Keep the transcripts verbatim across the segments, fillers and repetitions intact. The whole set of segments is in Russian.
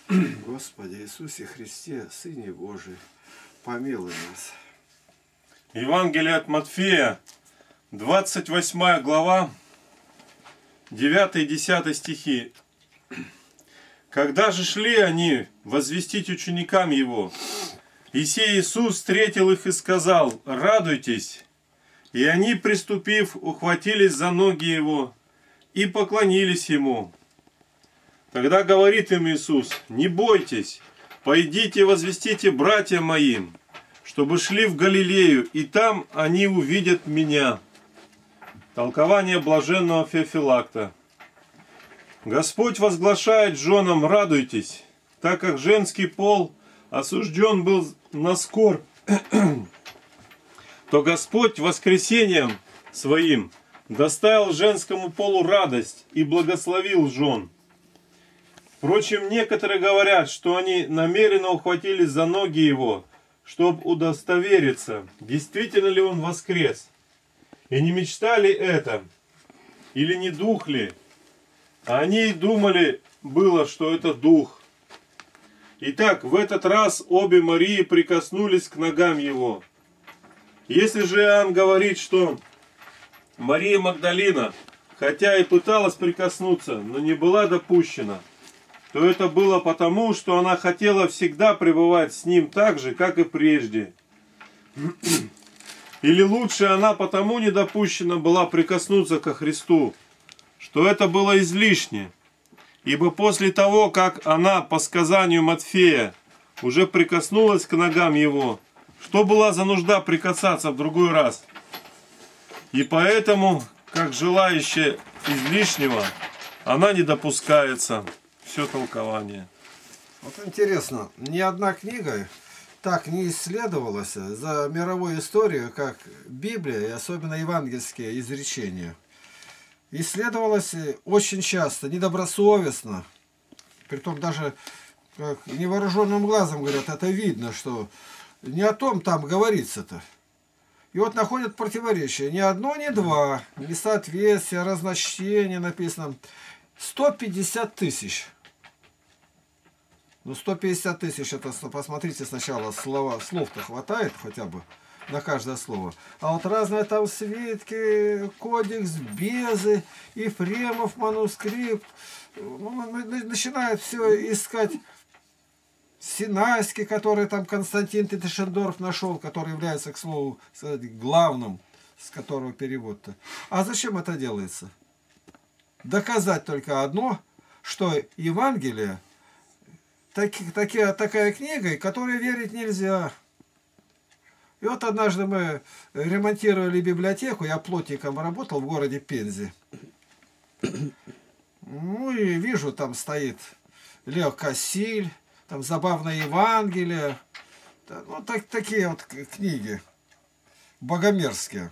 Господи Иисусе Христе, Сыне Божий, помилуй нас. Евангелие от Матфея, двадцать восьмая глава, девятый и десятый стихи. Когда же шли они возвестить ученикам Его, и сей Иисус встретил их и сказал: «Радуйтесь!» И они, приступив, ухватились за ноги Его и поклонились Ему. Тогда говорит им Иисус: «Не бойтесь, пойдите возвестите братьям моим, чтобы шли в Галилею, и там они увидят Меня». Толкование блаженного Феофилакта. Господь возглашает женам: радуйтесь, так как женский пол осужден был на скорбь, то Господь воскресением Своим доставил женскому полу радость и благословил жен. Впрочем, некоторые говорят, что они намеренно ухватились за ноги Его, чтобы удостовериться, действительно ли Он воскрес. И не мечтали это, или не дух ли, а они и думали было, что это дух. Итак, в этот раз обе Марии прикоснулись к ногам Его. Если же Иоанн говорит, что Мария Магдалина, хотя и пыталась прикоснуться, но не была допущена, то это было потому, что она хотела всегда пребывать с Ним так же, как и прежде. Или лучше, она потому не допущена была прикоснуться ко Христу, что это было излишне. Ибо после того, как она, по сказанию Матфея, уже прикоснулась к ногам Его, что была за нужда прикасаться в другой раз? И поэтому, как желающая излишнего, она не допускается. Все толкование. Вот интересно, ни одна книга так не исследовалась за мировую историю, как Библия и особенно евангельские изречения. Исследовалась очень часто, недобросовестно. Притом даже как невооруженным глазом говорят, это видно, что не о том там говорится-то. И вот находят противоречия. Ни одно, ни два. Несоответствие, разночтение написано. сто пятьдесят тысяч. Ну, сто пятьдесят тысяч, это посмотрите сначала, слова, слов-то хватает хотя бы на каждое слово. А вот разные там свитки, кодекс Безы, Ефремов манускрипт. Ну, начинают все искать. Синайский, который там Константин Титишендорф нашел, который является, к слову, главным, с которого перевод-то. А зачем это делается? Доказать только одно, что Евангелие таки, таки, такая книга, которой верить нельзя. И вот однажды мы ремонтировали библиотеку, я плотником работал в городе Пензе. Ну и вижу, там стоит Лео Кассиль, там забавное Евангелие, ну так, такие вот книги богомерзкие.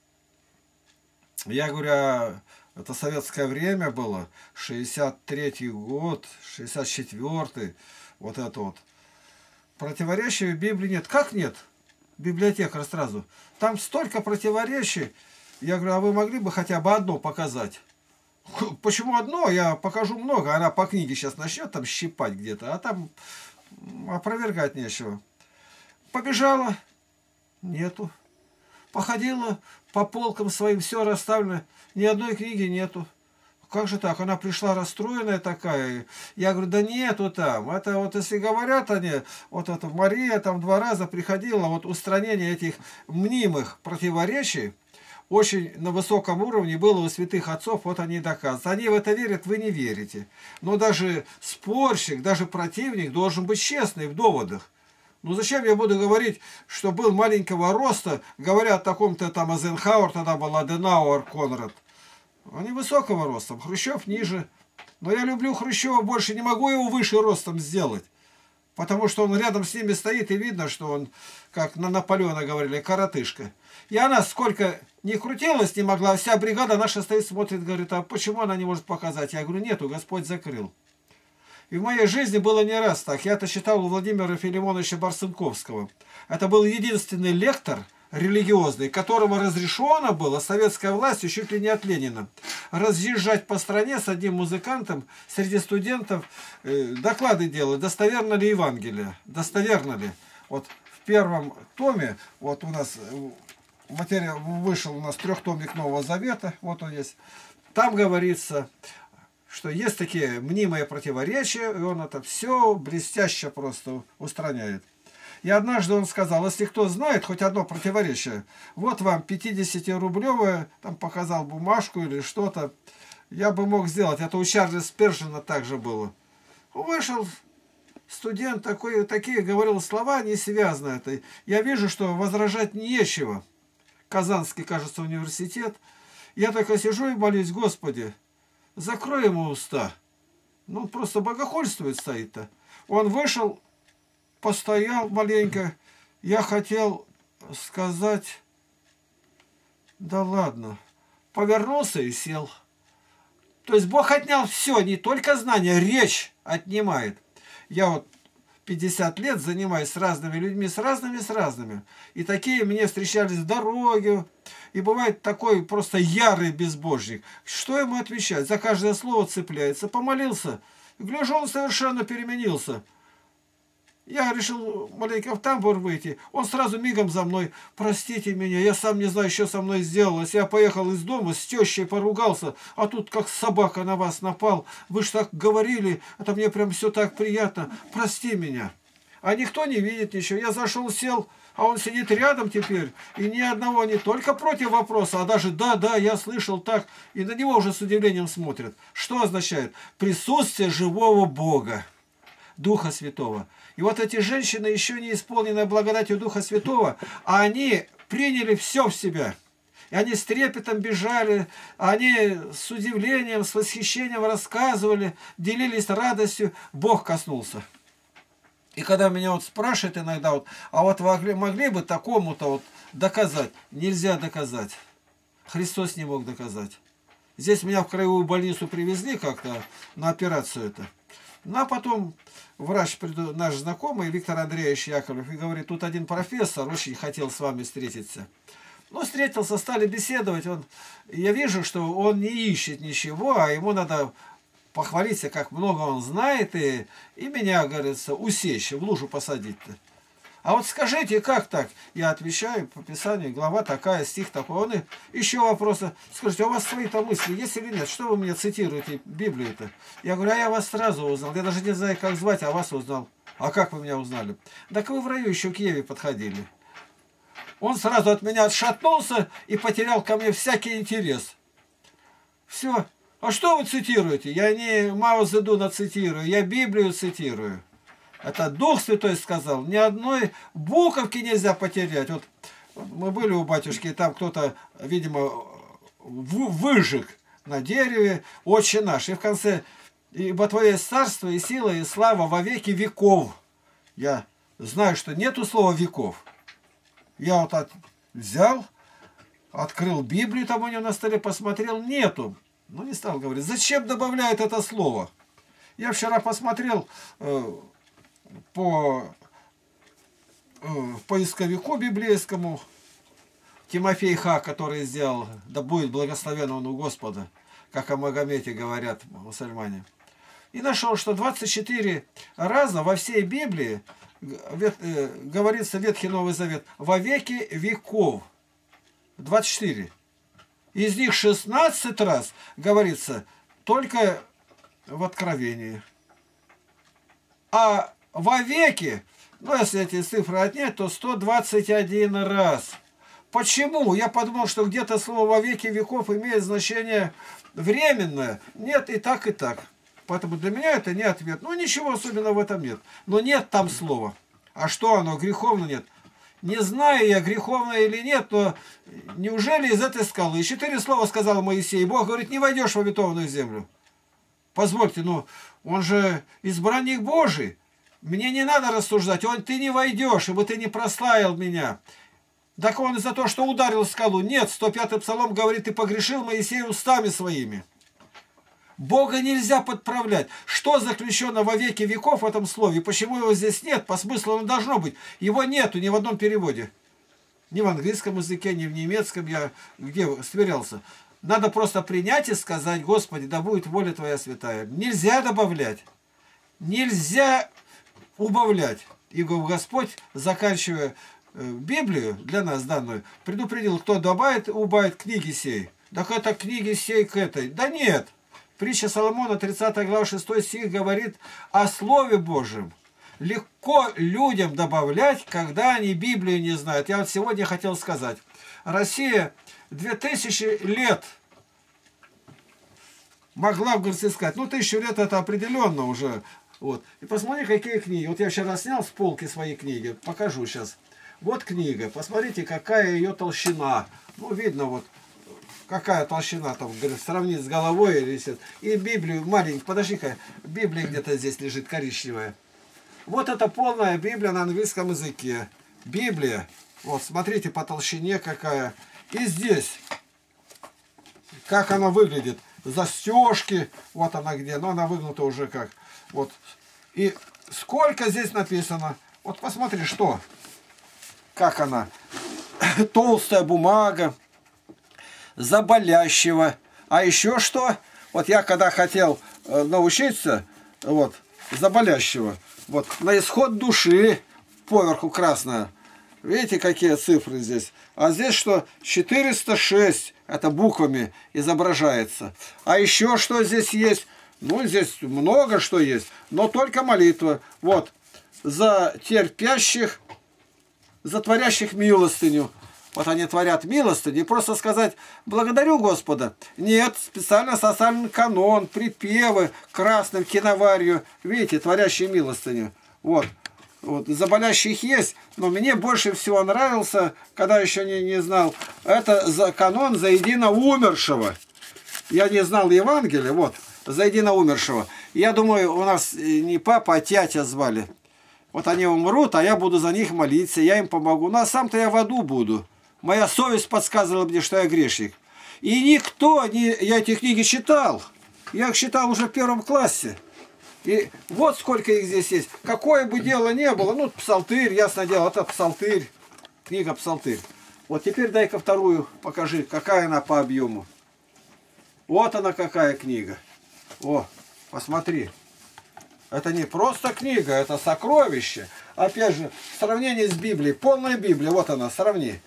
Я говорю, а это советское время было, шестьдесят третий год, шестьдесят четвёртый, вот это вот. Противоречий в Библии нет. Как нет? Библиотекарь сразу. Там столько противоречий. Я говорю, а вы могли бы хотя бы одно показать? Почему одно? Я покажу много. Она по книге сейчас начнет там щипать где-то, а там опровергать нечего. Побежала. Нету. Походила по полкам своим, все расставлено. Ни одной книги нету. Как же так? Она пришла расстроенная такая. Я говорю, да нету там. Это вот если говорят они, вот это Мария там два раза приходила, вот устранение этих мнимых противоречий очень на высоком уровне было у святых отцов, вот они доказывают. Они в это верят, вы не верите. Но даже спорщик, даже противник должен быть честный в доводах. Ну зачем я буду говорить, что был маленького роста, говоря о таком-то там Эйзенхауэр, тогда был Аденауэр, Конрад. Они высокого роста, Хрущев ниже. Но я люблю Хрущева больше, не могу его выше ростом сделать. Потому что он рядом с ними стоит, и видно, что он, как на Наполеона говорили, коротышка. И она сколько не крутилась, не могла, вся бригада наша стоит, смотрит, говорит, а почему она не может показать? Я говорю, нету, Господь закрыл. И в моей жизни было не раз так. Я это читал у Владимира Филимоновича Барсынковского. Это был единственный лектор религиозный, которому разрешено было советской властью чуть ли не от Ленина разъезжать по стране с одним музыкантом среди студентов, э, доклады делать, достоверно ли Евангелие, достоверно ли. Вот в первом томе, вот у нас материал вышел у нас трехтомник Нового Завета, вот он есть, там говорится, что есть такие мнимые противоречия, и он это все блестяще просто устраняет. И однажды он сказал, если кто знает хоть одно противоречие, вот вам пятидесятирублевое, там показал бумажку или что-то, я бы мог сделать. Это у Чарли Спержина также было. Вышел студент такой, такие говорил слова, не связаны это. Я вижу, что возражать нечего. Казанский, кажется, университет. Я только сижу и молюсь, Господи, закрой ему уста. Ну, он просто богохульствует стоит-то. Он вышел, постоял маленько. Я хотел сказать, да ладно. Повернулся и сел. То есть Бог отнял все, не только знания, речь отнимает. Я вот пятьдесят лет занимаюсь с разными людьми, с разными, с разными. И такие мне встречались в дороге. И бывает такой просто ярый безбожник. Что ему отвечать? За каждое слово цепляется. Помолился. Гляжу, он совершенно переменился. Я решил маленько в тамбур выйти. Он сразу мигом за мной. Простите меня, я сам не знаю, что со мной сделалось. Я поехал из дома, с тещей поругался, а тут как собака на вас напал. Вы ж так говорили, это мне прям все так приятно. Прости меня. А никто не видит ничего. Я зашел, сел, а он сидит рядом теперь. И ни одного не только против вопроса, а даже да, да, я слышал так. И на него уже с удивлением смотрят. Что означает? Присутствие живого Бога, Духа Святого. И вот эти женщины, еще не исполненные благодатью Духа Святого, а они приняли все в себя. И они с трепетом бежали, они с удивлением, с восхищением рассказывали, делились радостью. Бог коснулся. И когда меня вот спрашивают иногда, вот, а вот могли, могли бы такому-то вот доказать? Нельзя доказать. Христос не мог доказать. Здесь меня в краевую больницу привезли как-то на операцию это. Ну, а потом врач, наш знакомый, Виктор Андреевич Яковлев, и говорит, тут один профессор очень хотел с вами встретиться. Ну, встретился, стали беседовать. Он, я вижу, что он не ищет ничего, а ему надо похвалиться, как много он знает, и, и меня, говорится, усечь, в лужу посадить-то. А вот скажите, как так? Я отвечаю по Писанию, глава такая, стих такой. Он и еще вопросы. Скажите, а у вас свои-то мысли есть или нет? Что вы мне цитируете Библию-то? Я говорю, а я вас сразу узнал. Я даже не знаю, как звать, а вас узнал. А как вы меня узнали? Так вы в раю еще к Еве подходили. Он сразу от меня отшатнулся и потерял ко мне всякий интерес. Все. А что вы цитируете? Я не Мао Цзэдуна цитирую, я Библию цитирую. Это Дух Святой сказал. Ни одной буковки нельзя потерять. Вот мы были у батюшки, и там кто-то, видимо, выжег на дереве «Отче наш». И в конце «Ибо Твое есть царство и сила и слава во веки веков». Я знаю, что нету слова «веков». Я вот от... взял, открыл Библию, там у него на столе посмотрел, нету. Ну, не стал говорить. Зачем добавляет это слово? Я вчера посмотрел... Э, по э, поисковику библейскому Тимофей Ха, который сделал, да будет благословен он у Господа, как о Магомете говорят мусульмане. И нашел, что двадцать четыре раза во всей Библии вет, э, говорится Ветхий Новый Завет во веки веков. двадцать четыре. Из них шестнадцать раз говорится только в Откровении. А во веки, ну если эти цифры отнять, то сто двадцать один раз. Почему? Я подумал, что где-то слово «во веки веков» имеет значение временное. Нет, и так, и так. Поэтому для меня это не ответ. Ну ничего особенного в этом нет. Но нет там слова. А что оно? Греховно нет. Не знаю я, греховное или нет, но неужели из этой скалы? И четыре слова сказал Моисей. Бог говорит, не войдешь в обетованную землю. Позвольте, ну он же избранник Божий. Мне не надо рассуждать, он, ты не войдешь, ибо ты не прославил меня. Так он за то, что ударил скалу. Нет, сто пятый псалом говорит, ты погрешил, Моисей, устами своими. Бога нельзя подправлять. Что заключено во веки веков в этом слове? Почему его здесь нет? По смыслу оно должно быть. Его нету ни в одном переводе. Ни в английском языке, ни в немецком я где сверялся. Надо просто принять и сказать: Господи, да будет воля Твоя святая. Нельзя добавлять. Нельзя убавлять. И Господь, заканчивая Библию для нас данную, предупредил, кто добавит, убавит книги сей. Так это книги сей к этой. Да нет. Притча Соломона, тридцатая глава, шестой стих говорит о Слове Божьем. Легко людям добавлять, когда они Библию не знают. Я вот сегодня хотел сказать. Россия две тысячи лет могла, говорится, сказать. Ну, тысячу лет это определенно уже. Вот. И посмотри, какие книги. Вот я вчера снял с полки свои книги. Покажу сейчас. Вот книга. Посмотрите, какая ее толщина. Ну, видно вот, какая толщина там, говорит, сравнить с головой. Или... И Библию маленькую. Подожди-ка, Библия где-то здесь лежит коричневая. Вот это полная Библия на английском языке. Библия. Вот, смотрите, по толщине какая. И здесь, как она выглядит. Застежки. Вот она где. Но она выгнута уже как. Вот. И сколько здесь написано. Вот посмотри, что. Как она. Толстая бумага. Заболящего. А еще что? Вот я когда хотел научиться, вот, заболящего. Вот, на исход души, поверху красная. Видите, какие цифры здесь? А здесь что? четыреста шесть. Это буквами изображается. А еще что здесь есть? Ну, здесь много что есть. Но только молитва. Вот. За терпящих, за творящих милостыню. Вот они творят милостыню. И просто сказать: благодарю Господа. Нет, специально социальный канон, припевы красным киноварью. Видите, творящие милостыню. Вот. Вот. За болящих есть. Но мне больше всего нравился, когда еще не, не знал, это за канон за едино умершего. Я не знал Евангелия. Вот. За едино умершего. Я думаю, у нас не папа, а тятя звали. Вот они умрут, а я буду за них молиться. Я им помогу. Ну, а сам-то я в аду буду. Моя совесть подсказывала мне, что я грешник. И никто, не, я эти книги читал. Я их читал уже в первом классе. И вот сколько их здесь есть. Какое бы дело ни было, ну, псалтырь, ясно дело, это псалтырь. Книга псалтырь. Вот теперь дай-ка вторую покажи, какая она по объему. Вот она какая книга. О, посмотри. Это не просто книга, это сокровище. Опять же, в сравнении с Библией. Полная Библия, вот она, сравни.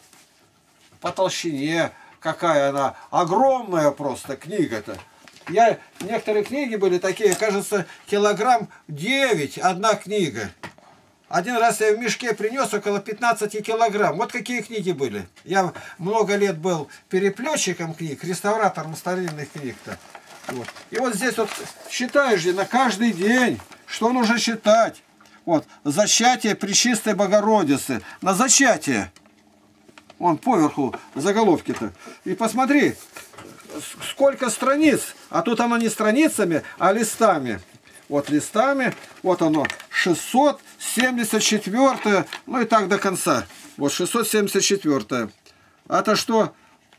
По толщине, какая она огромная просто книга-то. Я, некоторые книги были такие, кажется, килограмм девять, одна книга. Один раз я в мешке принес около пятнадцати килограмм. Вот какие книги были. Я много лет был переплетчиком книг, реставратором старинных книг-то. Вот. И вот здесь вот считаешь же на каждый день, что нужно считать. Вот, зачатие Пречистой Богородицы. На зачатие. Вон поверху заголовки-то. И посмотри, сколько страниц. А тут оно не страницами, а листами. Вот листами. Вот оно. шестьсот семьдесят четвёртое. Ну и так до конца. Вот шестьсот семьдесят четвёртое. Это что?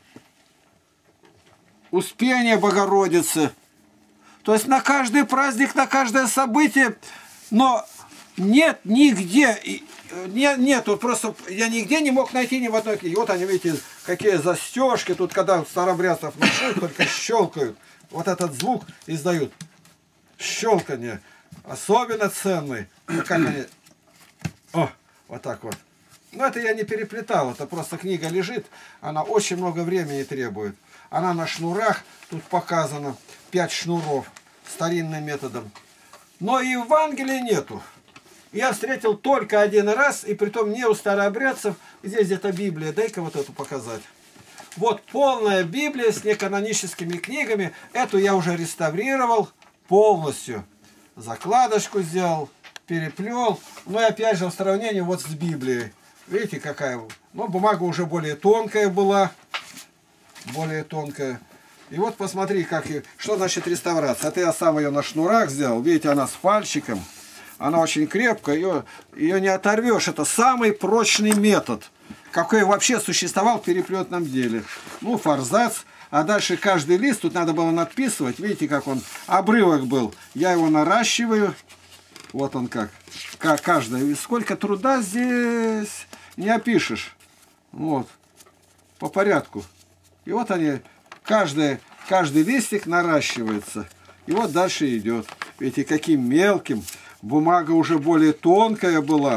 Успение Богородицы. То есть на каждый праздник, на каждое событие. Но нет нигде... Нет, нет, вот просто я нигде не мог найти ни в одной книге. Вот они, видите, какие застежки. Тут, когда старобрядцев нашли, только щелкают. Вот этот звук издают. Щелканье. Особенно ценный. Как они... О, вот так вот. Но это я не переплетал. Это просто книга лежит. Она очень много времени требует. Она на шнурах. Тут показано пять шнуров. Старинным методом. Но и Евангелия нету. Я встретил только один раз, и притом не у старообрядцев. Здесь где-то Библия. Дай-ка вот эту показать. Вот полная Библия с неканоническими книгами. Эту я уже реставрировал полностью. Закладочку сделал, переплел. Ну и опять же в сравнении вот с Библией. Видите, какая... Ну, бумага уже более тонкая была. Более тонкая. И вот посмотри, как и... что значит реставрация. Это я сам ее на шнурах сделал. Видите, она с пальчиком. Она очень крепкая, ее, ее не оторвешь. Это самый прочный метод, какой вообще существовал в переплетном деле. Ну, форзац. А дальше каждый лист, тут надо было надписывать. Видите, как он, обрывок был. Я его наращиваю. Вот он как. Как каждый. И сколько труда здесь не опишешь. Вот. По порядку. И вот они, каждый, каждый листик наращивается. И вот дальше идет. Видите, каким мелким. Бумага уже более тонкая была.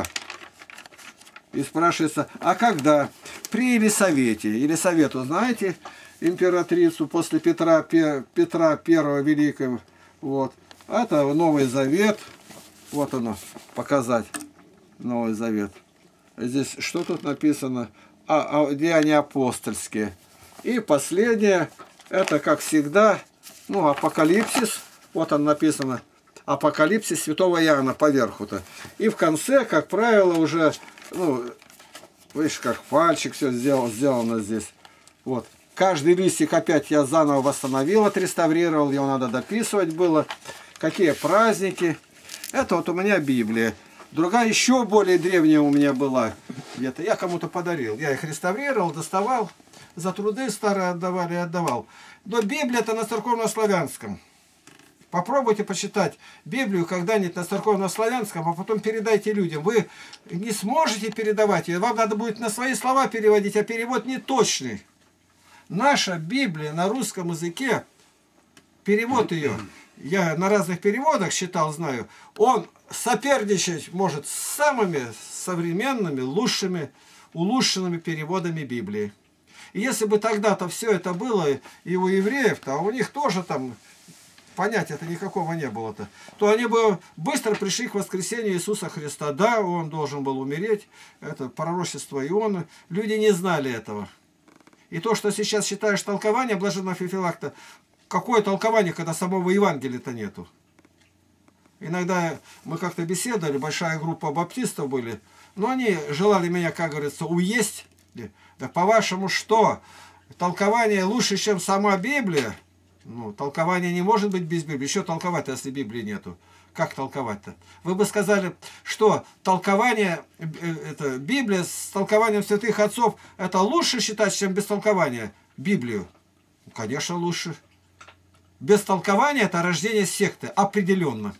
И спрашивается, а когда? При Елисавете. Елисавету, знаете, императрицу после Петра, Петра Первого Великого. Вот. Это Новый Завет. Вот оно, показать. Новый Завет. Здесь что тут написано? А, а, Деяния апостольские. И последнее, это, как всегда, ну, Апокалипсис. Вот он написано. Апокалипсис святого Иоанна поверху-то. И в конце, как правило, уже, ну, видишь, как пальчик все сделал, сделано здесь. Вот. Каждый листик опять я заново восстановил, отреставрировал. Его надо дописывать было. Какие праздники. Это вот у меня Библия. Другая еще более древняя у меня была. Где-то я кому-то подарил. Я их реставрировал, доставал. За труды старые отдавали и отдавал. Но Библия-то на церковно-славянском. Попробуйте почитать Библию когда-нибудь на церковно-славянском, а потом передайте людям. Вы не сможете передавать ее. Вам надо будет на свои слова переводить, а перевод не точный. Наша Библия на русском языке, перевод ее, я на разных переводах читал, знаю, он соперничать может с самыми современными, лучшими, улучшенными переводами Библии. И если бы тогда-то все это было и у евреев-то, а у них тоже там понятия-то никакого не было-то, то они бы быстро пришли к воскресению Иисуса Христа. Да, он должен был умереть, это пророчество Ионы. Люди не знали этого. И то, что сейчас считаешь толкование блаженного Феофилакта, какое толкование, когда самого Евангелия-то нету? Иногда мы как-то беседовали, большая группа баптистов были, но они желали меня, как говорится, уесть. Да по-вашему что? Толкование лучше, чем сама Библия? Ну, толкование не может быть без Библии. Еще толковать, если Библии нету. Как толковать-то? Вы бы сказали, что толкование, это Библия с толкованием святых отцов, это лучше считать, чем без толкования Библию? Ну, конечно, лучше. Без толкования это рождение секты, определенно.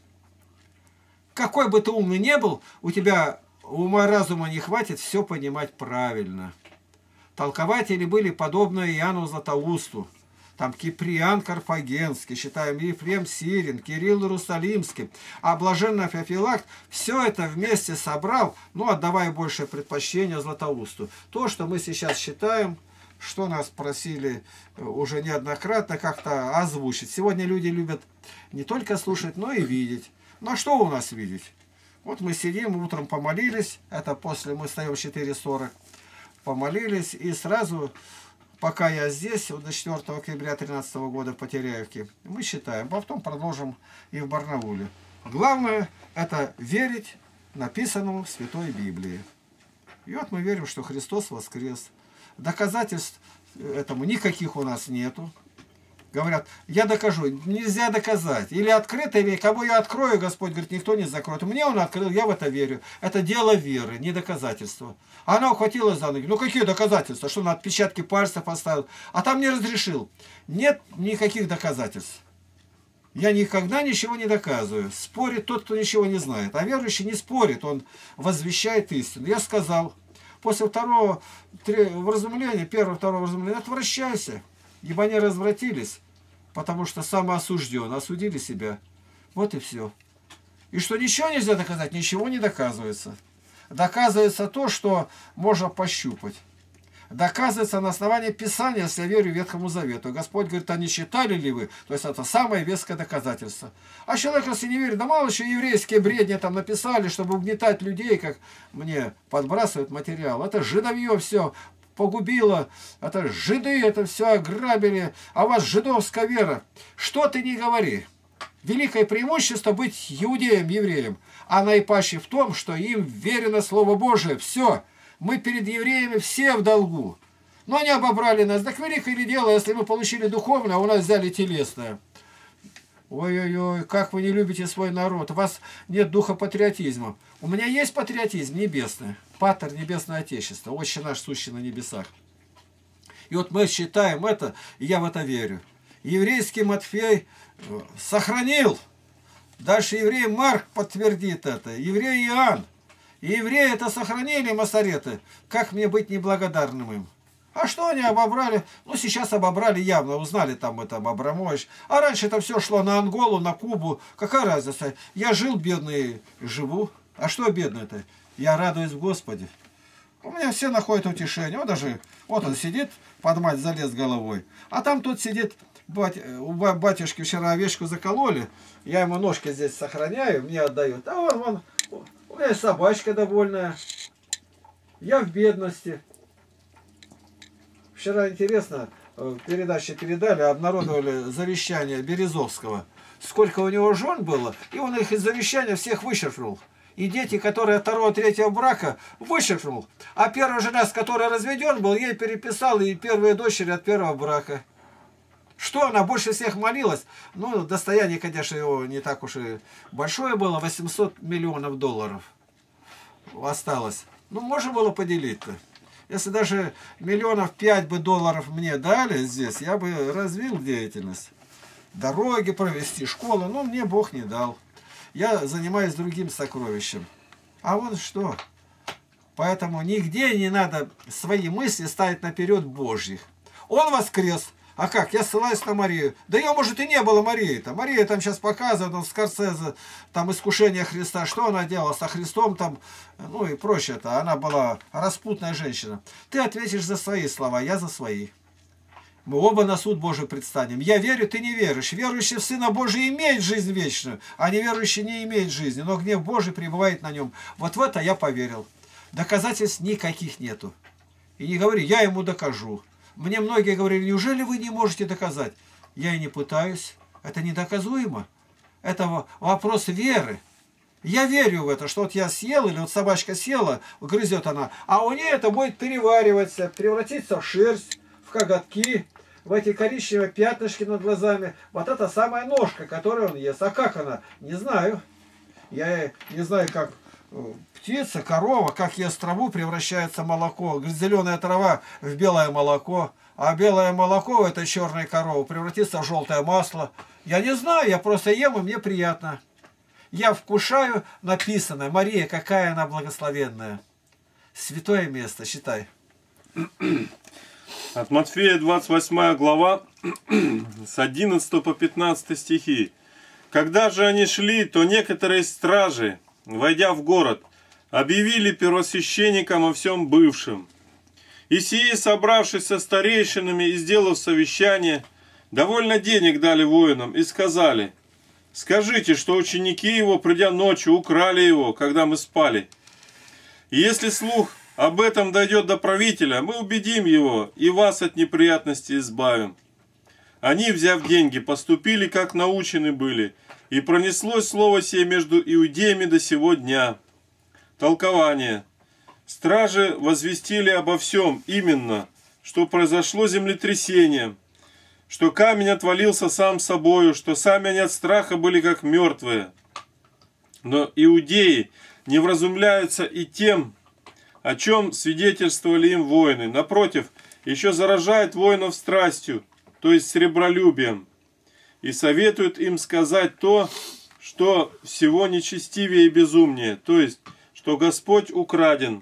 Какой бы ты умный не был, у тебя ума разума не хватит все понимать правильно. Толкователи были подобны Иоанну Златоусту. Там Киприан Карфагенский, считаем, Ефрем Сирин, Кирилл Иерусалимский. А блаженный Феофилакт все это вместе собрал, ну, отдавая большее предпочтение Златоусту. То, что мы сейчас считаем, что нас просили уже неоднократно как-то озвучить. Сегодня люди любят не только слушать, но и видеть. Ну, а что у нас видеть? Вот мы сидим, утром помолились, это после, мы встаем в четыре сорок, помолились, и сразу... Пока я здесь, до четвёртого октября две тысячи тринадцатого года в Потеряевке, мы считаем, потом продолжим и в Барнауле. Главное – это верить написанному в Святой Библии. И вот мы верим, что Христос воскрес. Доказательств этому никаких у нас нету. Говорят, я докажу. Нельзя доказать. Или открыто, или кого я открою, Господь говорит, никто не закроет. Мне он открыл, я в это верю. Это дело веры, не доказательства. Она ухватилась за ноги. Ну какие доказательства? Что на отпечатки пальцев поставил? А там не разрешил. Нет никаких доказательств. Я никогда ничего не доказываю. Спорит тот, кто ничего не знает. А верующий не спорит, он возвещает истину. Я сказал, после второго вразумления, первого, второго вразумления, отвращайся, ибо они развратились. Потому что самоосужден, осудили себя. Вот и все. И что ничего нельзя доказать, ничего не доказывается. Доказывается то, что можно пощупать. Доказывается на основании Писания, если я верю Ветхому Завету. Господь говорит, а не читали ли вы? То есть это самое веское доказательство. А человек, если не верит, да мало еще еврейские бредни там написали, чтобы угнетать людей, как мне подбрасывают материал. Это жидовье все погубило, это жиды, это все ограбили, а у вас жидовская вера. Что ты не говори. Великое преимущество быть иудеем, евреем, а наипаче в том, что им верено Слово Божие. Все. Мы перед евреями все в долгу. Но они обобрали нас. Так великое ли дело, если мы получили духовное, а у нас взяли телесное. Ой-ой-ой, как вы не любите свой народ. У вас нет духа патриотизма. У меня есть патриотизм небесный. Патер, небесное отечество. Отче наш, сущий на небесах. И вот мы считаем это, и я в это верю. Еврейский Матфей сохранил. Дальше еврей Марк подтвердит это. Еврей Иоанн. И евреи это сохранили, масореты. Как мне быть неблагодарным им? А что они обобрали? Ну, сейчас обобрали явно, узнали там это Абрамович. А раньше это все шло на Анголу, на Кубу. Какая разница? Я жил бедный, живу. А что бедный-то? Я радуюсь в Господе. У меня все находят утешение. Вот даже, вот он сидит, под мать залез головой. А там тут сидит, бать, у батюшки вчера овечку закололи. Я ему ножки здесь сохраняю, мне отдают. А он, вон, у меня есть собачка довольная. Я в бедности. Вчера, интересно, передачи передали, обнародовали завещание Березовского. Сколько у него жен было, и он их из завещания всех вычеркнул. И дети, которые от второго-третьего брака, вычеркнул. А первая жена, с которой разведен был, ей переписал и первые дочери от первого брака. Что она больше всех молилась? Ну, достояние, конечно, его не так уж и большое было, восемьсот миллионов долларов осталось. Ну, можно было поделить-то. Если даже миллионов пять бы долларов мне дали здесь, я бы развил деятельность. Дороги провести, школу, но мне Бог не дал. Я занимаюсь другим сокровищем. А вот что. Поэтому нигде не надо свои мысли ставить наперед Божьих. Он воскрес. А как? Я ссылаюсь на Марию. Да ее, может, и не было Марии-то. Мария там сейчас показывает, он Скорсезе, там искушение Христа. Что она делала со Христом там, ну и прочее-то. Она была распутная женщина. Ты ответишь за свои слова, я за свои. Мы оба на суд Божий предстанем. Я верю, ты не веришь. Верующий в Сына Божия имеет жизнь вечную, а неверующий не имеет жизни. Но гнев Божий пребывает на нем. Вот в это я поверил. Доказательств никаких нету. И не говори, я ему докажу. Мне многие говорили, неужели вы не можете доказать? Я и не пытаюсь. Это недоказуемо. Это вопрос веры. Я верю в это, что вот я съел, или вот собачка съела, грызет она, а у нее это будет перевариваться, превратиться в шерсть, в коготки, в эти коричневые пятнышки над глазами. Вот это самая ножка, которую он ест. А как она? Не знаю. Я не знаю, как птица, корова, как ест траву, превращается молоко. Зеленая трава в белое молоко. А белое молоко в этой черной коровы превратится в желтое масло. Я не знаю, я просто ем, и мне приятно. Я вкушаю написанное. Мария, какая она благословенная. Святое место, считай. От Матфея двадцать восьмая глава, с одиннадцатого по пятнадцатый стихи. Когда же они шли, то некоторые стражи, войдя в город, объявили первосвященникам о всем бывшем. И сии, собравшись со старейшинами и сделав совещание, довольно денег дали воинам и сказали: «Скажите, что ученики его, придя ночью, украли его, когда мы спали. И если слух об этом дойдет до правителя, мы убедим его и вас от неприятностей избавим». Они, взяв деньги, поступили, как научены были, и пронеслось слово сие между иудеями до сего дня. Толкование. Стражи возвестили обо всем, именно, что произошло землетрясение, что камень отвалился сам собою, что сами они от страха были как мертвые. Но иудеи не вразумляются и тем, о чем свидетельствовали им воины. Напротив, еще заражают воинов страстью, то есть сребролюбием, и советуют им сказать то, что всего нечестивее и безумнее, то есть, что Господь украден.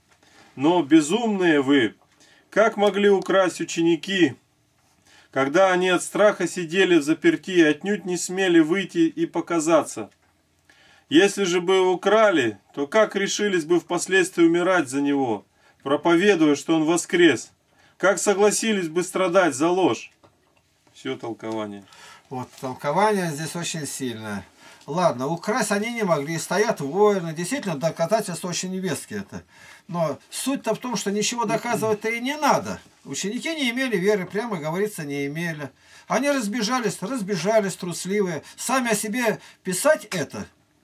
Но безумные вы, как могли украсть ученики, когда они от страха сидели в заперти и отнюдь не смели выйти и показаться? Если же бы украли, то как решились бы впоследствии умирать за него, проповедуя, что он воскрес? Как согласились бы страдать за ложь? Все толкование. Вот, толкование здесь очень сильное. Ладно, украсть они не могли, стоят воины. Действительно, доказательства очень веские это. Но суть-то в том, что ничего доказывать-то и не надо. Ученики не имели веры, прямо говорится, не имели. Они разбежались, разбежались, трусливые. Сами о себе писать это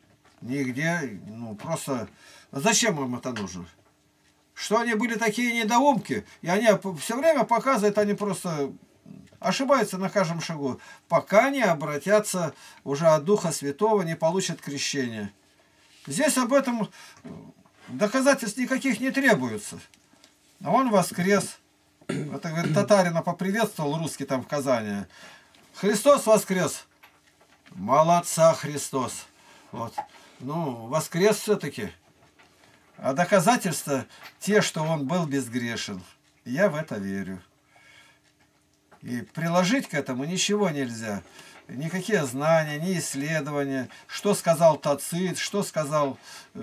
нигде, ну, просто... Зачем им это нужно? Что они были такие недоумки, и они все время показывают, они просто... ошибаются на каждом шагу, пока не обратятся уже от Духа Святого, не получат крещение. Здесь об этом доказательств никаких не требуется. А он воскрес. Это, говорит, татарина поприветствовал, русский там в Казани. Христос воскрес. Молодца, Христос. Вот. Ну, воскрес все-таки. А доказательства те, что он был безгрешен. Я в это верю. И приложить к этому ничего нельзя. Никакие знания, ни исследования. Что сказал Тацит, что сказал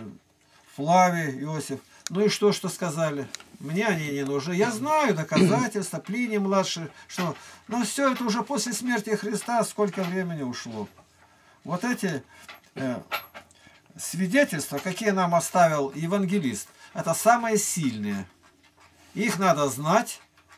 Флавий Иосиф. Ну и что, что сказали? Мне они не нужны. Я знаю доказательства, Плиний младший, что... Но все это уже после смерти Христа сколько времени ушло. Вот эти э, свидетельства, какие нам оставил евангелист, это самые сильные. Их надо знать,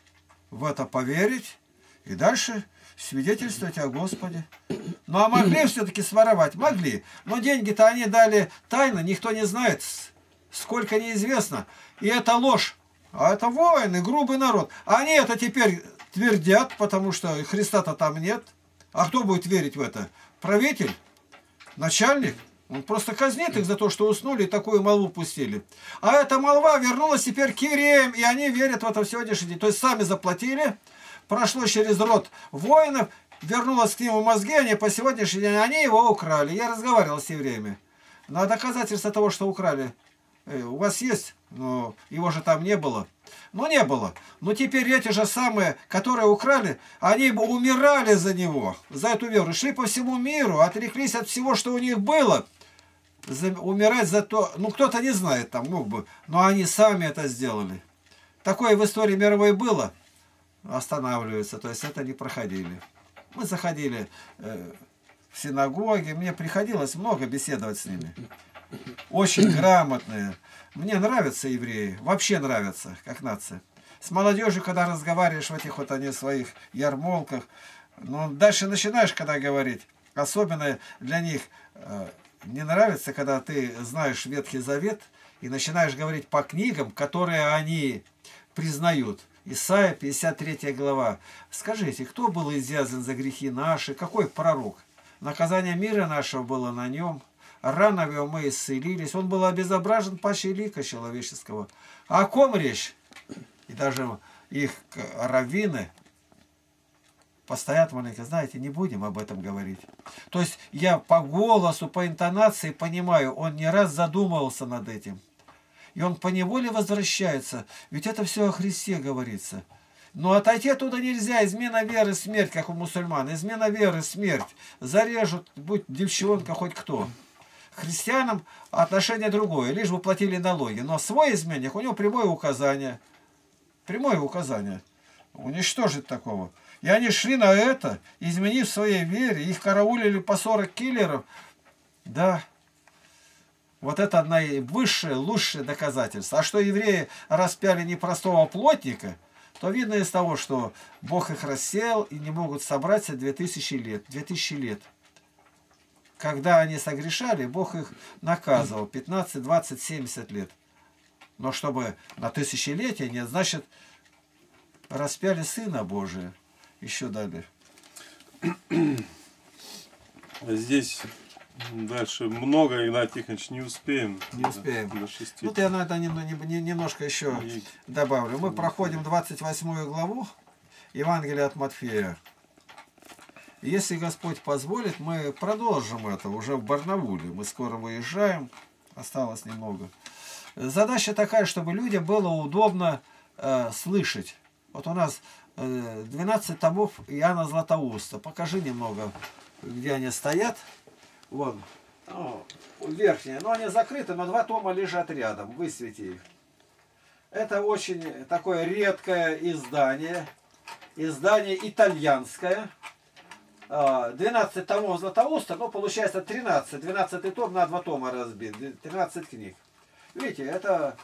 в это поверить и дальше свидетельствовать о Господе. Ну а могли все-таки своровать? Могли. Но деньги-то они дали тайно, никто не знает, сколько неизвестно. И это ложь. А это воины, грубый народ. Они это теперь твердят, потому что Христа-то там нет. А кто будет верить в это? Правитель? Начальник? Он просто казнит их за то, что уснули и такую молву пустили. А эта молва вернулась теперь к евреям, и они верят в это в сегодняшний день. То есть сами заплатили, прошло через род воинов, вернулось к нему мозги, они по сегодняшний день, они его украли. Я разговаривал с евреями. На доказательство того, что украли, у вас есть? Но его же там не было. Ну, не было. Но теперь эти же самые, которые украли, они бы умирали за него, за эту веру. Шли по всему миру, отреклись от всего, что у них было. За, умирать за то... Ну, кто-то не знает там, мог бы. Но они сами это сделали. Такое в истории мировой было. Останавливается. То есть это не проходили. Мы заходили э, в синагоги. Мне приходилось много беседовать с ними. Очень грамотные. Мне нравятся евреи. Вообще нравятся, как нация. С молодежью, когда разговариваешь в этих вот они своих ярмолках, ну, дальше начинаешь, когда говорить, особенно для них э, не нравится, когда ты знаешь Ветхий Завет и начинаешь говорить по книгам, которые они признают. Исайя, пятьдесят третья глава. Скажите, кто был изъязан за грехи наши? Какой пророк? Наказание мира нашего было на нем. Рано его мы исцелились. Он был обезображен паче лика человеческого. А о ком речь? И даже их раввины постоят маленько. Знаете, не будем об этом говорить. То есть я по голосу, по интонации понимаю, он не раз задумывался над этим. И он поневоле возвращается. Ведь это все о Христе говорится. Но отойти оттуда нельзя. Измена веры, смерть, как у мусульман. Измена веры, смерть. Зарежут, будь девчонка, хоть кто. Христианам отношение другое, лишь бы платили налоги. Но свой изменник, у него прямое указание. Прямое указание. Уничтожить такого. И они шли на это, изменив своей вере. Их караулили по сорок киллеров. Да. Вот это наивысшее, лучшее доказательство. А что евреи распяли непростого плотника, то видно из того, что Бог их рассеял и не могут собраться две тысячи лет. Две тысячи лет. Когда они согрешали, Бог их наказывал пятнадцать, двадцать, семьдесят лет. Но чтобы на тысячелетие, нет, значит, распяли Сына Божия. Еще далее. Здесь дальше много, Игнатий Тихонович, не успеем. Не успеем. До шести. Ну, я на это немножко еще И... добавлю. Мы проходим двадцать восьмую главу Евангелия от Матфея. Если Господь позволит, мы продолжим это уже в Барнауле. Мы скоро выезжаем, осталось немного. Задача такая, чтобы людям было удобно э, слышать. Вот у нас э, двенадцать томов Иоанна Златоуста. Покажи немного, где они стоят. Вон, о, верхние. Но они закрыты, но два тома лежат рядом. Высвети их. Это очень такое редкое издание. Издание итальянское. двенадцать томов Златоуста, но получается тринадцать. двенадцатый том на два тома разбит. тринадцать книг. Видите, это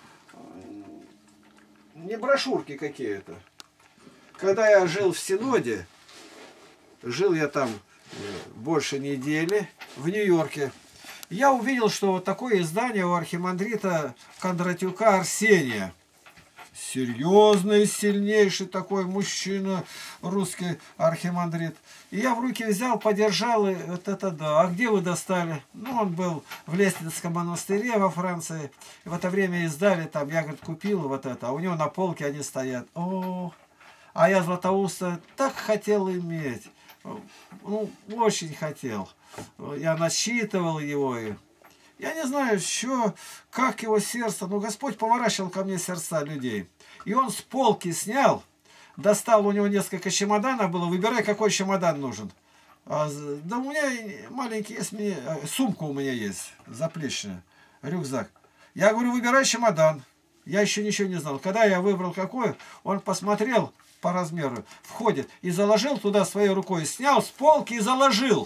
не брошюрки какие-то. Когда я жил в Синоде, жил я там больше недели в Нью-Йорке, я увидел, что вот такое издание у архимандрита Кондратюка Арсения. Серьезный, сильнейший такой мужчина, русский архимандрит. И я в руки взял, подержал, и вот это да. А где вы достали? Ну, он был в Лестницком монастыре во Франции. И в это время издали там, я, говорит, купил вот это. А у него на полке они стоят. О, а я Златоуста так хотел иметь. Ну, очень хотел. Я насчитывал его. И, Я не знаю, что, как его сердце, но Господь поворачивал ко мне сердца людей. И он с полки снял, достал, у него несколько чемоданов было, выбирай, какой чемодан нужен. А, да у меня маленький есть, мне, сумка у меня есть, заплечная, рюкзак. Я говорю, выбирай чемодан. Я еще ничего не знал. Когда я выбрал какой, он посмотрел по размеру, входит и заложил туда своей рукой, снял с полки и заложил.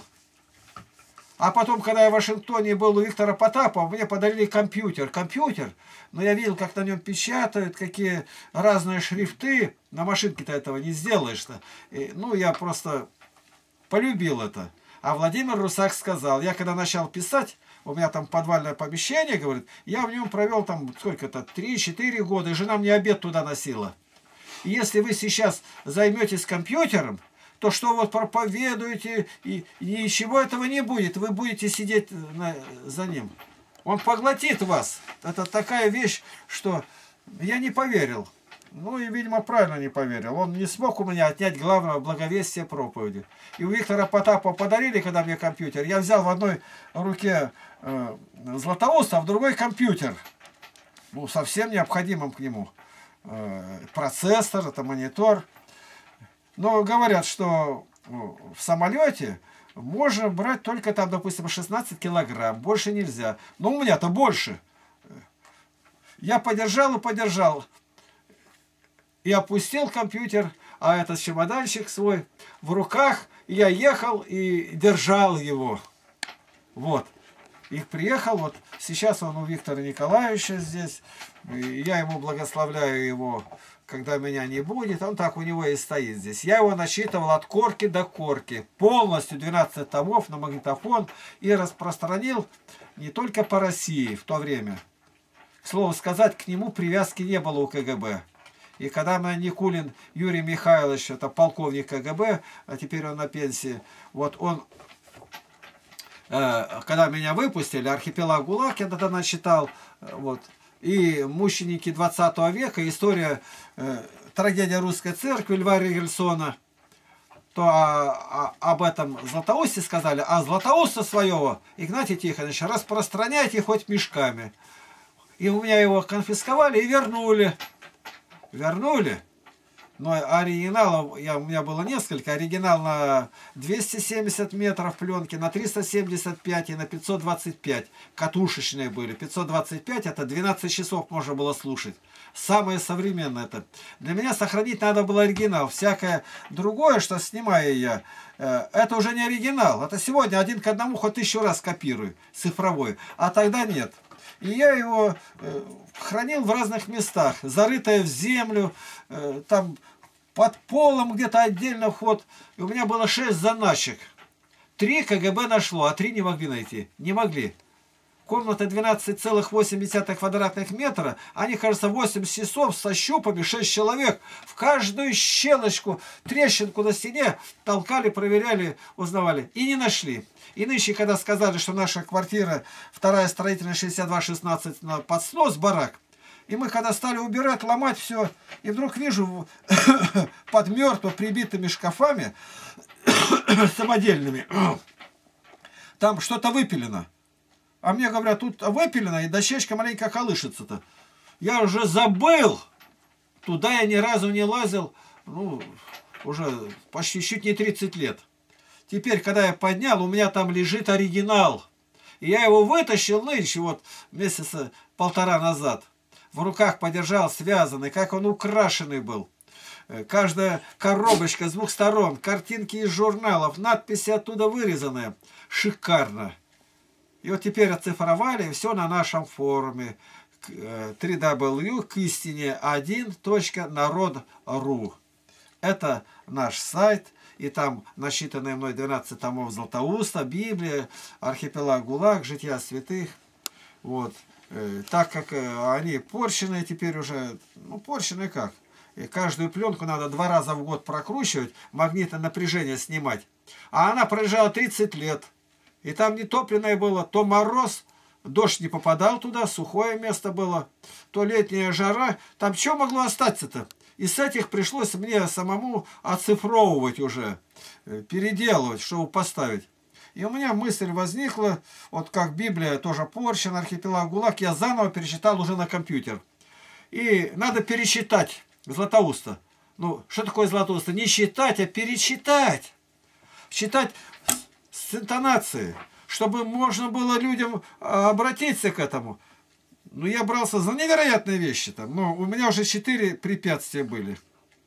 А потом, когда я в Вашингтоне был у Виктора Потапова, мне подарили компьютер. Компьютер, но я видел, как на нем печатают, какие разные шрифты. На машинке-то этого не сделаешь-то. Ну, я просто полюбил это. А Владимир Русак сказал, я когда начал писать, у меня там подвальное помещение, говорит, я в нем провел там сколько-то, три-четыре года, и жена мне обед туда носила. И если вы сейчас займетесь компьютером, то что вот проповедуете, и, и ничего этого не будет, вы будете сидеть на, за ним. Он поглотит вас. Это такая вещь, что я не поверил. Ну и, видимо, правильно не поверил. Он не смог у меня отнять главного благовестия проповеди. И у Виктора Потапова подарили, когда мне компьютер, я взял в одной руке э, Златоуст, а в другой компьютер. Ну, совсем необходимым к нему. Э, процессор, это монитор. Но говорят, что в самолете можно брать только там, допустим, шестнадцать килограмм. Больше нельзя. Но у меня-то больше. Я подержал и подержал. И опустил компьютер, а этот чемоданчик свой в руках. И я ехал и держал его. Вот. И приехал, вот сейчас он у Виктора Николаевича здесь. И я ему благословляю его, когда меня не будет. Он так у него и стоит здесь. Я его насчитывал от корки до корки. Полностью двенадцать томов на магнитофон. И распространил не только по России в то время. К слову сказать, к нему привязки не было у КГБ. И когда мне Никулин Юрий Михайлович, это полковник КГБ, а теперь он на пенсии, вот он, э, когда меня выпустили, «Архипелаг ГУЛАГ» я тогда начитал, вот, и «Мученики двадцатого века», история, э, трагедия русской церкви Льва Ригельсона, то а, а, об этом Златоусте сказали, а Златоуста своего, Игнатий Тихонович, распространяйте хоть мешками. И у меня его конфисковали и вернули. Вернули, но оригинала, я, у меня было несколько, оригинал на двести семьдесят метров пленки, на триста семьдесят пять и на пятьсот двадцать пять, катушечные были, пятьсот двадцать пять это двенадцать часов можно было слушать, самое современное это. Для меня сохранить надо было оригинал, всякое другое, что снимаю я, э, это уже не оригинал, это сегодня один к одному хоть тысячу раз копирую, цифровой, а тогда нет. И я его э, хранил в разных местах, зарытое в землю, э, там под полом где-то отдельно вход. И у меня было шесть заначек. Три КГБ нашло, а три не могли найти. Не могли. Комната двенадцать целых восемь десятых квадратных метра, они, кажется, восемь часов со щупами, шесть человек. В каждую щелочку, трещинку на стене толкали, проверяли, узнавали. И не нашли. И нынче, когда сказали, что наша квартира, вторая строительная, шестьдесят два шестнадцать, под снос, барак, и мы когда стали убирать, ломать все, и вдруг вижу под мертво прибитыми шкафами самодельными, там что-то выпилено. А мне говорят, тут выпилено, и дощечка маленько колышется-то. Я уже забыл. Туда я ни разу не лазил, ну, уже почти чуть не тридцать лет. Теперь, когда я поднял, у меня там лежит оригинал. И я его вытащил нынче, вот месяца полтора назад. В руках подержал, связанный, как он украшенный был. Каждая коробочка с двух сторон, картинки из журналов, надписи оттуда вырезанные. Шикарно. И вот теперь оцифровали все на нашем форуме три дабл ю к истине один точка народ точка ру. Это наш сайт, и там насчитанные мной двенадцать томов Златоуста, Библия, Архипелаг ГУЛАГ, Жития святых. Вот. Так как они порченые теперь уже, ну порченые как? И каждую пленку надо два раза в год прокручивать, магнитное напряжение снимать. А она пролежала тридцать лет. И там не топленое было, то мороз, дождь не попадал туда, сухое место было, то летняя жара. Там что могло остаться-то? И с этих пришлось мне самому оцифровывать уже, переделывать, чтобы поставить. И у меня мысль возникла, вот как Библия, тоже Порчен, Архипелаг, ГУЛАГ, я заново перечитал уже на компьютер. И надо пересчитать Златоуста. Ну, что такое Златоуста? Не считать, а перечитать. Читать с интонацией, чтобы можно было людям обратиться к этому. Ну, я брался за невероятные вещи там. Но у меня уже четыре препятствия были.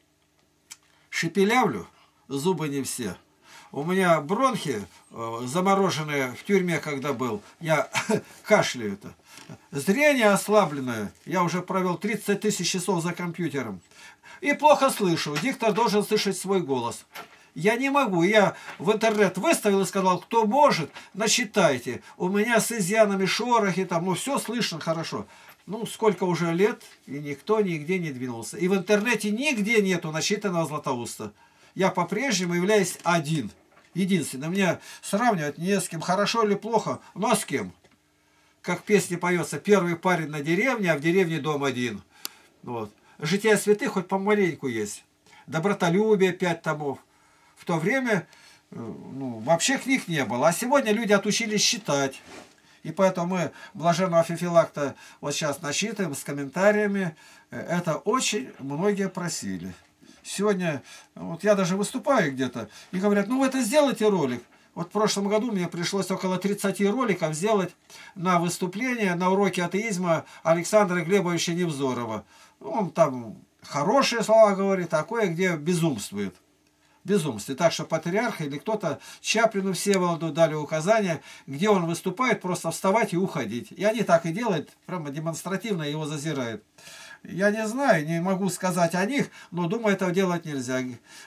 Шепелявлю, зубы не все. У меня бронхи э, замороженные в тюрьме, когда был. Я кашляю-то. Зрение ослабленное. Я уже провел тридцать тысяч часов за компьютером. И плохо слышу. Диктор должен слышать свой голос. Я не могу. Я в интернет выставил и сказал, кто может, начитайте. У меня с изъянами шорохи, там, ну все слышно хорошо. Ну, сколько уже лет, и никто нигде не двинулся. И в интернете нигде нету начитанного Златоуста. Я по-прежнему являюсь один. Единственный. Мне сравнивать не с кем. Хорошо или плохо, но с кем. Как в песне поется, первый парень на деревне, а в деревне дом один. Вот. Жития святых хоть помаленьку есть. Добротолюбие, пять томов. В то время ну, вообще книг не было. А сегодня люди отучились считать. И поэтому мы блаженного Феофилакта вот сейчас насчитываем с комментариями. Это очень многие просили. Сегодня, вот я даже выступаю где-то, и говорят, ну вы это сделайте ролик. Вот в прошлом году мне пришлось около тридцати роликов сделать на выступление, на уроке атеизма Александра Глебовича Невзорова. Он там хорошие слова говорит, а кое-где безумствует. Безумстве. Так что патриарх или кто-то Чаплину Всеволоду дали указания, где он выступает, просто вставать и уходить. И они так и делают, прямо демонстративно его зазирают. Я не знаю, не могу сказать о них, но думаю, этого делать нельзя.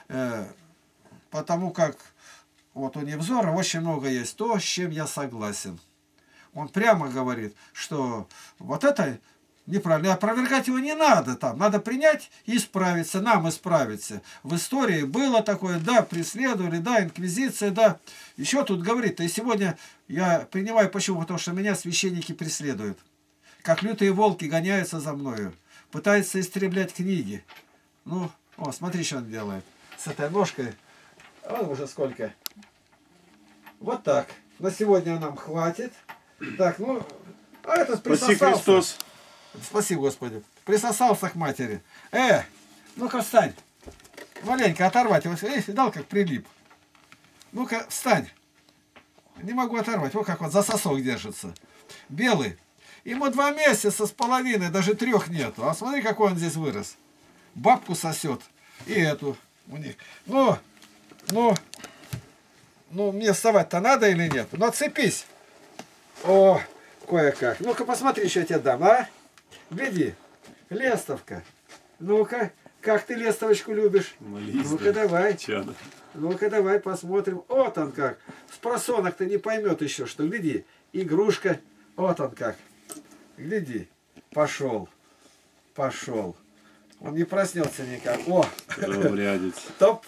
Потому как вот у Невзора очень много есть то, с чем я согласен. Он прямо говорит, что вот это неправильно. Опровергать его не надо там. Надо принять и исправиться. Нам исправиться. В истории было такое, да, преследовали, да, инквизиция, да. Еще тут говорит, и сегодня я принимаю почему? Потому что меня священники преследуют. Как лютые волки гоняются за мною. Пытаются истреблять книги. Ну, о, смотри, что он делает. С этой ножкой. Вон уже сколько. Вот так. На сегодня нам хватит. Так, ну, а этот присосался. Спаси Христос. Спасибо, Господи. Присосался к матери. Э, ну-ка встань. Маленько оторвать его. Эй, видал, как прилип. Ну-ка встань. Не могу оторвать. Вот как вот за сосок держится. Белый. Ему два месяца с половиной, даже трех нету. А смотри, какой он здесь вырос. Бабку сосет. И эту у них. Ну, ну, ну, мне вставать-то надо или нет? Ну, отцепись. О, кое-как. Ну-ка, посмотри, что я тебе дам, а? Гляди. Лестовка. Ну-ка, как ты лестовочку любишь? Ну-ка, давай. Ну-ка, давай посмотрим. Вот он как. С просонок-то не поймет еще, что. Гляди. Игрушка. Вот он как. Гляди. Пошел. Пошел. Он не проснется никак. О! Топ.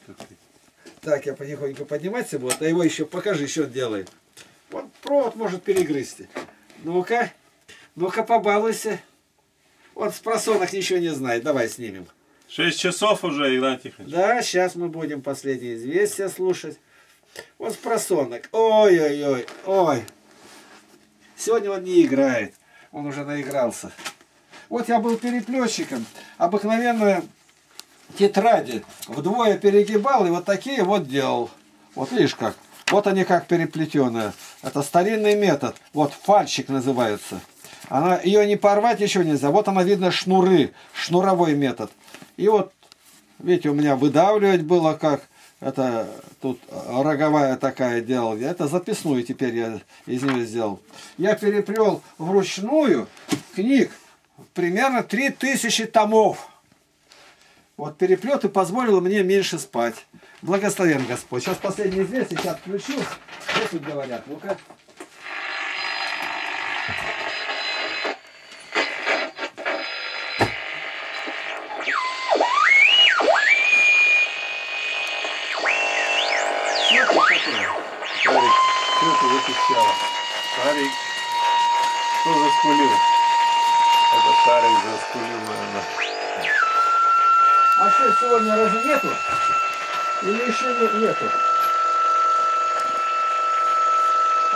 Так, я потихоньку подниматься буду. А его еще покажи, что он делает. Вот провод может перегрызть. Ну-ка. Ну-ка, побалуйся. Он с просонок ничего не знает. Давай снимем. Шесть часов уже, Игнатий Тихонович. Да, сейчас мы будем последние известия слушать. Он с просонок. Ой-ой-ой. Ой. Сегодня он не играет. Он уже наигрался. Вот я был переплетчиком. Обыкновенные тетради вдвое перегибал и вот такие вот делал. Вот видишь как. Вот они как переплетенные. Это старинный метод. Вот фальчик называется. Она, ее не порвать еще нельзя. Вот она, видно, шнуры. Шнуровой метод. И вот, видите, у меня выдавливать было как. Это тут роговая такая делал. Это записную теперь я из нее сделал. Я переплел вручную книг примерно три тысячи томов. Вот переплет и позволил мне меньше спать. Благословен Господь. Сейчас последнее известие, сейчас включу. Что тут говорят? Ну-ка. Шарик, что это запищало? Шарик, что заскулил? Это Шарик заскулил, наверное. А что, сегодня разве нету? Или еще не, нету?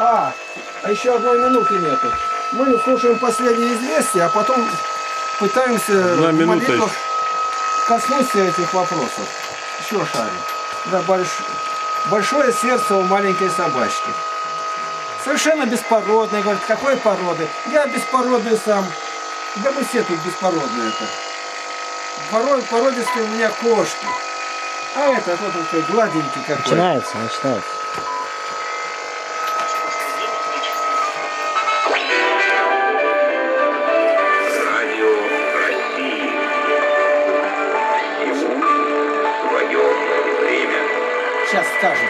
А, а еще одной минуты нету. Мы слушаем последние известия, а потом пытаемся Одна в минута молитвах коснуться этих вопросов. Еще шарик. Да, больш... Большое сердце у маленькой собачки. Совершенно беспородный. Говорит, какой породы? Я беспородный сам. Да мы все тут беспородные-то. Пород... Породистые у меня кошки. А этот вот такой гладенький какой. Начинается, начинается. Радио России. Всему свое время. Сейчас скажет.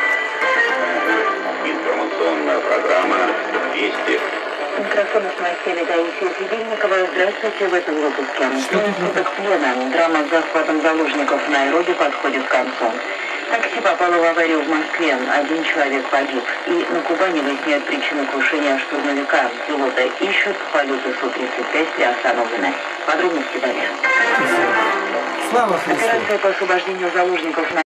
Информационная программа «Вести». Микрофон с Моисея Таисия Сидельникова. Здравствуйте в этом выпуске. Суток плена. Драма с захватом заложников в Найроби подходит к концу. Такси попало в аварию в Москве. Один человек погиб. И на Кубани выясняют причину крушения штурмовика. Пилота ищут. Полеты Су тридцать пять приостановлены. Подробности далее. Слава Христу! Операция по освобождению заложников на